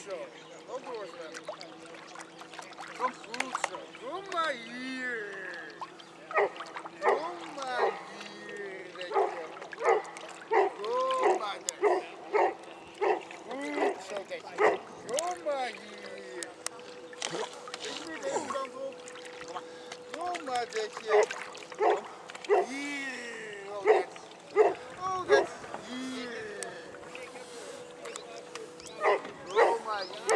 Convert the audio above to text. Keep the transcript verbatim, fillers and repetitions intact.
zo. Nog doorzwemmen. Kom goed zo. Kom maar hier. Kom maar hier. Detje. Kom maar Detje. Goed zo Detje. Kom maar hier. Ik moet deze kant op. Kom maar Detje. Hier. Oh dat. Oh dat. Hier. Kom maar hier.